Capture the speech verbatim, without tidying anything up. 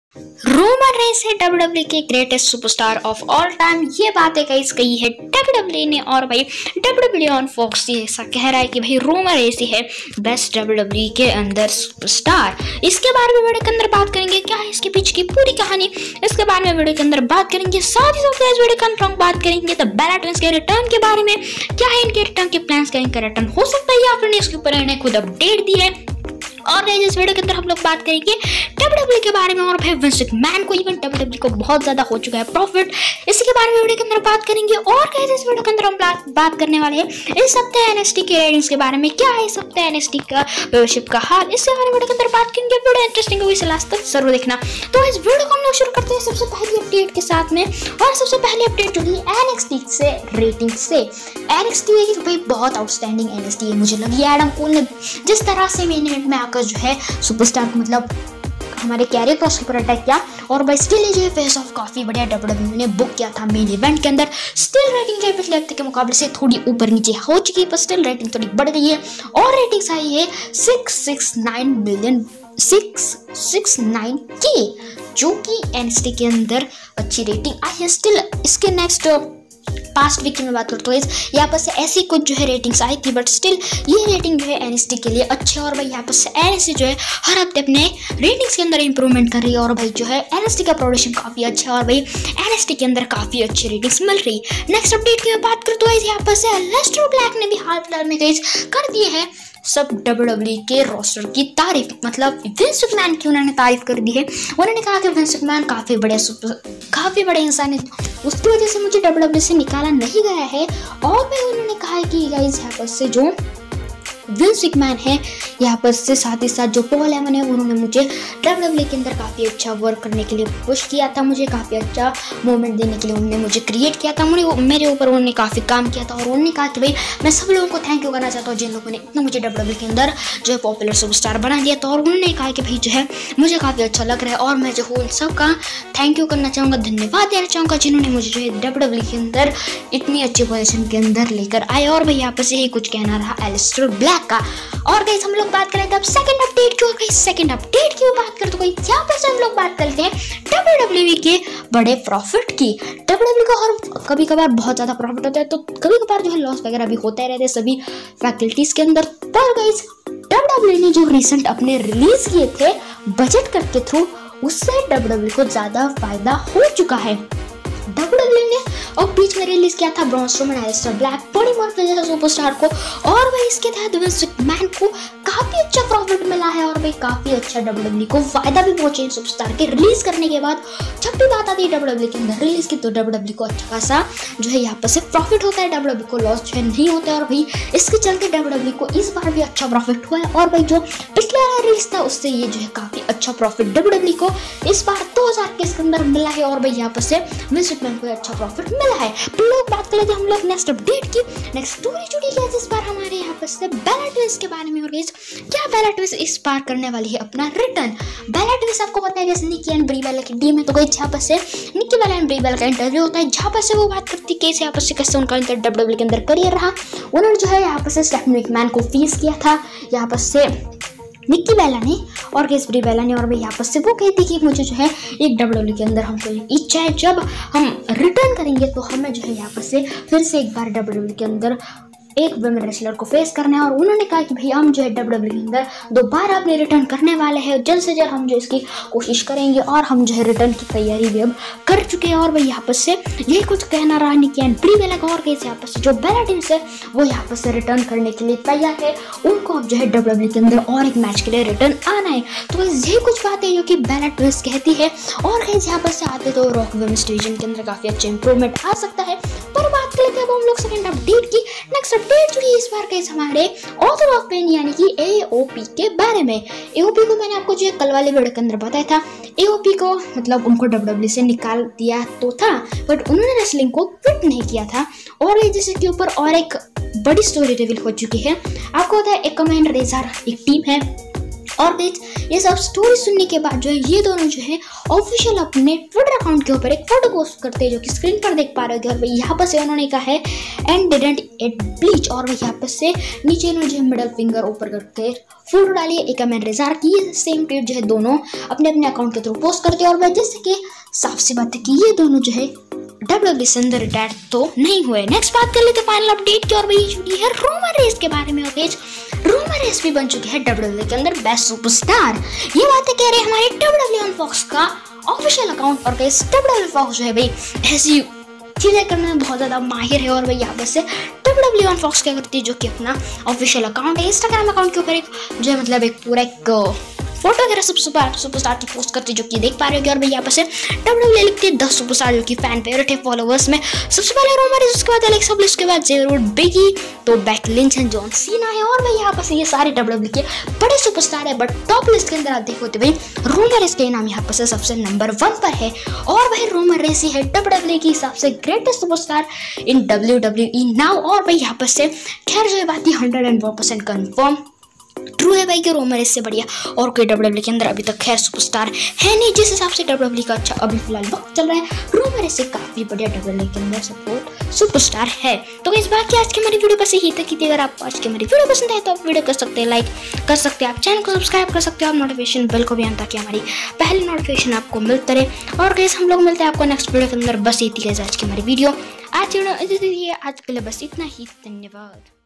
Roman Reigns है W W के greatest superstar of all time. ये बातें गाइस कही है डब्ल्यू डब्ल्यू ने और भाई डब्ल्यू डब्ल्यू ऑन फॉक्स ये ऐसा कह रहा है कि भाई रोमन रेंस ही है बेस्ट डब्ल्यू डब्ल्यू के अंदर सुपरस्टार। इसके बारे में वीडियो के अंदर बात करेंगे, क्या है इसके पीछे की पूरी कहानी, इसके बारे में वीडियो के अंदर बात करेंगे। साथ ही साथ इस वीडियो के अंदर बात करेंगे द बेला ट्विंस के रिटर्न के बारे में, क्या है इनके रिटर्न के प्लान्स, क्या इनका रिटर्न हो सकता है या फिर इसके ऊपर इन्हें खुद अपडेट दी है। और गाइस इस वीडियो के अंदर हम लोग बात करेंगे डब्ल्यू डब्ल्यू के बारे में और भाई विंस मैन को इवन डब्ल्यू डब्ल्यू को बहुत ज्यादा हो चुका है प्रॉफिट, इसके बारे में वीडियो के अंदर बात करेंगे। और गाइस इस वीडियो के अंदर हम बात करने वाले हैं इस हफ्ते एनएक्सटी के रेटिंग्स के बारे में, क्या है इस हफ्ते एनएक्सटी का मेंबरशिप का हाल, इसके बारे में वीडियो के अंदर बात करेंगे। वीडियो इंटरेस्टिंग होगी, इसे लास्ट तक जरूर देखना। तो इस वीडियो को हम लोग शुरू करते हैं सबसे पहली अपडेट के साथ में, और सबसे पहली अपडेट जो है एनएक्सटी से रेटिंग से। एनएक्सटी भाई बहुत आउटस्टैंडिंग एनएक्सटी है मुझे लगी। एडम कोल ने जिस तरह से मेन इवेंट में आकर जो है सुपरस्टार को मतलब हमारे कैरियर क्रॉस के ऊपर अटैक किया, और भाई स्टिल जो है फेस ऑफ काफी बढ़िया डब्ल्यू डब्ल्यू ने बुक किया था मेन इवेंट के अंदर। स्टिल रेटिंग जो है पिछले हफ्ते के मुकाबले से थोड़ी ऊपर नीचे हो चुकी है, पर स्टिल रेटिंग थोड़ी बढ़ गई है और रेटिंग्स आई है six six nine million six six nine के, जो कि एनएक्सटी के अंदर अच्छी रेटिंग आई है। स्टिल इसके नेक्स्ट पास्ट वीक की मैं बात करता हूँ, यहाँ पर से ऐसी कुछ जो है रेटिंग्स आई थी, बट स्टिल ये रेटिंग जो है एनएक्सटी के लिए अच्छी है। और भाई यहाँ पर से एनएक्सटी जो है हर हफ्ते अपने रेटिंग्स के अंदर इंप्रूवमेंट कर रही है, और भाई जो है एनएक्सटी का प्रोडक्शन काफी अच्छा है, और भाई एनएक्सटी के अंदर काफी अच्छी रेटिंग्स मिल रही है। नेक्स्ट अपडेट की मैं बात करता हूँ, यहाँ पर से एलेस्टर ब्लैक ने भी हाल फिलहाल में गाइस कर दिए हैं सब डब्ल्यू डब्ल्यू के रोस्टर की तारीफ, मतलब विंस मैन की उन्होंने तारीफ कर दी है। उन्होंने कहा कि विंस मैन काफी बड़े काफी बड़े इंसान है, उसकी वजह से मुझे डब्ल्यू डब्ल्यू से निकाला नहीं गया है। और भाई उन्होंने कहा है कि गाइस यहाँ पर से जो विंस मैन है यहाँ पर से साथ ही साथ जो पॉल हेमन है उन्होंने मुझे डब्ल्यू डब्ल्यू के अंदर काफ़ी अच्छा वर्क करने के लिए पुश किया था, मुझे काफ़ी अच्छा मोमेंट देने के लिए उन्होंने मुझे क्रिएट किया था, मुझे मेरे ऊपर उन्होंने काफ़ी काम किया था। और उन्होंने कहा कि भाई मैं सब लोगों को थैंक यू करना चाहता हूँ जिन लोगों ने इतना मुझे डब्ल्यू डब्ल्यू के अंदर जो है पॉपुलर सुपरस्टार बना दिया था। और उन्होंने कहा कि भाई जो है मुझे काफ़ी अच्छा लग रहा है, और मैं जो हूँ उन सब का थैंक यू करना चाहूँगा, धन्यवाद देना चाहूँगा जिन्होंने मुझे जो है डब्ल्यू डब्ल्यू के अंदर इतनी अच्छी पोजीशन के अंदर लेकर आए। और भाई यहाँ पर से यही कुछ कहना रहा एलेस्टर ब्लैक का। और गाइस हम लोग बात करें तब सेकंड अपडेट की, और गाइस सेकंड अपडेट की बात करते हैं यहाँ पर से हम लोग बात करते हैं डब्ल्यू डब्ल्यू के बड़े प्रॉफिट की। डब्ल्यू डब्ल्यू का हर कभी कभार बहुत ज़्यादा प्रॉफिट होता है, तो कभी कभार जो है लॉस वगैरह भी होते रहते हैं सभी फैकल्टीज के अंदर। पर गाइस डब्ल्यू डब्ल्यू ने जो रिसेंट अपने रिलीज किए थे बजट कट के थ्रू, उससे डब्ल्यू डब्ल्यू को ज़्यादा फायदा हो चुका है। डब्ल्यू डब्ल्यू ने और बीच में रिलीज किया था ब्रॉन स्ट्रोमन, एलेस्टर ब्लैक, बड़ी मर्फ जैसे सुपरस्टार को, और भाई इसके तहत विंस मैन को काफी अच्छा प्रॉफिट मिला है, और भाई काफी अच्छा डब्ल्यू डब्ल्यू को फायदा भी पहुंचे सुपरस्टार के रिलीज करने के बाद। जब भी बात आती है डब्ल्यू डब्ल्यू के अंदर रिलीज की, तो डब्ल्यू डब्ल्यू को अच्छा खासा जो है यहाँ पर से प्रॉफिट होता है, डब्ल्यू डब्ल्यू को लॉस जो है नहीं होता है। और भाई इसके चलते डब्ल्यू डब्ल्यू को इस बार भी अच्छा प्रॉफिट हुआ है, और भाई जो पिछला रिलीज था उससे ये जो है काफी अच्छा प्रॉफिट डब्ल्यू डब्ल्यू को इस बार दो हजार के इसके अंदर मिला है, और भाई यहाँ पर से विंस मैन को अच्छा प्रॉफिट मिला है। तो लोग बात कर लेते हैं हम लोग नेक्स्ट अपडेट की। नेक्स्ट स्टोरी जुड़ी है इस बार हमारे यहाँ पर से बेला ट्विंस के बारे में। और गाइस क्या बेला ट्विंस इस बार करने वाली है अपना रिटर्न। बेला ट्विंस आपको पता है जैसे निकी एंड ब्री बेला की टीम है, तो गाइस यहाँ पर से निकी बेला एंड ब्री बेला का इंटरव्यू होता है, जहाँ पर से वो बात करती है कैसे यहाँ पर से कैसे उनका डब्ल्यू डब्ल्यू के अंदर करियर रहा। उन्होंने जो है यहाँ पर से स्टेफनी मैकमैन को फेस किया था यहाँ पर से निक्की बेला ने और केस ब्री बेला ने, और भाई यहाँ पर से वो कहती कि मुझे जो है एक डब्ल्यू डब्ल्यू के अंदर हमको इच्छा है जब हम रिटर्न करेंगे तो हमें जो है यहाँ पर से फिर से एक बार डब्ल्यू डब्ल्यू के अंदर एक वुमेन रेसलर को फेस करना है। और उन्होंने कहा कि भाई हम जो है डब्ल्यू डब्ल्यू के अंदर दोबारा अपने रिटर्न करने वाले हैं, जल्द से जल्द हम जो इसकी कोशिश करेंगे, और हम जो है रिटर्न की तैयारी भी अब कर चुके हैं। और भाई यहाँ पर से यही कुछ कहना रहा निकी एंड ब्री बेला का। और कैसे यहाँ पर से जो बेला टीम्स है वो यहाँ पर से रिटर्न करने के लिए तैयार है, उनको अब जो है डब्ल्यू डब्ल्यू के अंदर और एक मैच के लिए रिटर्न आना है। तो यही कुछ बातें जो कि बेला ट्विंस कहती है। और कैसे यहाँ पर से आते तो रॉक वुमेन्स डिवीजन के अंदर काफी अच्छा इंप्रूवमेंट आ सकता है। पर बात कर लेते हैं अब हम लोग सेकंड अपडेट की। नेक्स्ट अपडेट जुड़ी इस बार कैसे हमारे ऑथर ऑफ पेन यानी कि एओपी के बारे में। एओपी को मैंने आपको जो कल वाले वीडियो के अंदर बताया था, एओपी को मतलब उनको डब्ल्यू डब्ल्यू से निकाल दिया तो था, बट उन्होंने रेसलिंग को क्विट नहीं किया था। और जैसे के ऊपर और एक बड़ी स्टोरी रिवील हो चुकी है। आपको पता है एकमेन रेजर एक टीम है, और गाइस ये सब स्टोरी सुनने के बाद जो है ये दोनों जो है ऑफिशियल अपने ट्विटर अकाउंट के ऊपर एक फोटो पोस्ट करते हैं जो कि स्क्रीन पर देख पा रहे हो। और भाई यहाँ पर से उन्होंने कहा है एंड डिडंट इट ब्लीच, और भाई यहाँ पर से नीचे इन्होंने जो है मिडल फिंगर ऊपर करके फोटो डाली है। एक मैंने रिजार की सेम ट्वीट जो है दोनों अपने अपने अकाउंट के थ्रू पोस्ट करते हैं। और भाई जैसे कि साफ सी बात है कि ये दोनों जो है डब्ल्यूडब्ल्यूई से अंदर रिटायर तो नहीं हुए। नेक्स्ट बात कर लेते फाइनल अपडेट की, और भाई जुड़ी है रोमन रेस के बारे में। ओके रोमन रेस भी बन चुके हैं डब्ल्यूडब्ल्यूई के अंदर बेस्ट सुपरस्टार। ये बातें कह रहे हैं हमारे डब्ल्यूडब्ल्यूई ऑन फॉक्स का ऑफिशियल अकाउंट। और गाइस डब्ल्यूडब्ल्यूई फॉक्स जो है भाई ऐसी चीजें करने में बहुत ज्यादा माहिर है। और भाई यहाँ पर से डब्ल्यूडब्ल्यूई ऑन फॉक्स क्या करती है जो कि अपना ऑफिशियल अकाउंट है इंस्टाग्राम अकाउंट के ऊपर एक जो है मतलब एक पूरा एक फोटो वगैरह सब सुपर सुपरस्टार की पोस्ट करती है जो कि देख पा रहे हो। और भाई यहाँ पर से डब्ल्यूडब्ल्यूई लिखती है दस सुपरस्टार जो कि फैन फेवरेट है फॉलोअर्स में। सबसे पहले रोमन रेस, उसके बाद एलेक्सा ब्लिस, उसके बाद जेरी रूड, बिगी, तो back lynch and John Cena है। और भाई यहाँ पर से ये सारे डब्ल्यूडब्ल्यूई के बड़े सुपरस्टार है, बट टॉप लिस्ट के अंदर आप देखो तो भाई रोमन रेस के नाम यहाँ पर से सबसे नंबर वन पर है। और भाई रोमन रेस ही है डब्ल्यूडब्ल्यूई की सबसे greatest superstar in WWE now. और भाई यहाँ पर से खैर जो ये बात hundred and one percent confirm true है भाई कि रोमन रेस से बढ़िया और कोई डब्ल्यूडब्ल्यूई के अंदर अभी तक खैर सुपरस्टार है नहीं। जिस हिसाब से डब्ल्यूडब्ल्यूई का अच्छा अभी फिलहाल वक्त चल रहा है, रोमन रेस से काफी बढ़िया डब्ल्यूडब्ल्यूई के अंदर सपोर्ट सुपरस्टार है। तो इस बात की आज की हमारी वीडियो बस यही तक थी। अगर आपको आज की हमारी वीडियो पसंद है तो आप वीडियो कर सकते हैं लाइक कर सकते हैं, आप चैनल को सब्सक्राइब कर सकते हो और नोटिफिकेशन बेल को भी ऑन, ताकि हमारी पहली नोटिफिकेशन आपको मिलता रहे। और गाइस हम लोग मिलते हैं आपको नेक्स्ट वीडियो के अंदर। बस यही थी आज की हमारी वीडियो। आज आज के लिए बस इतना ही, धन्यवाद।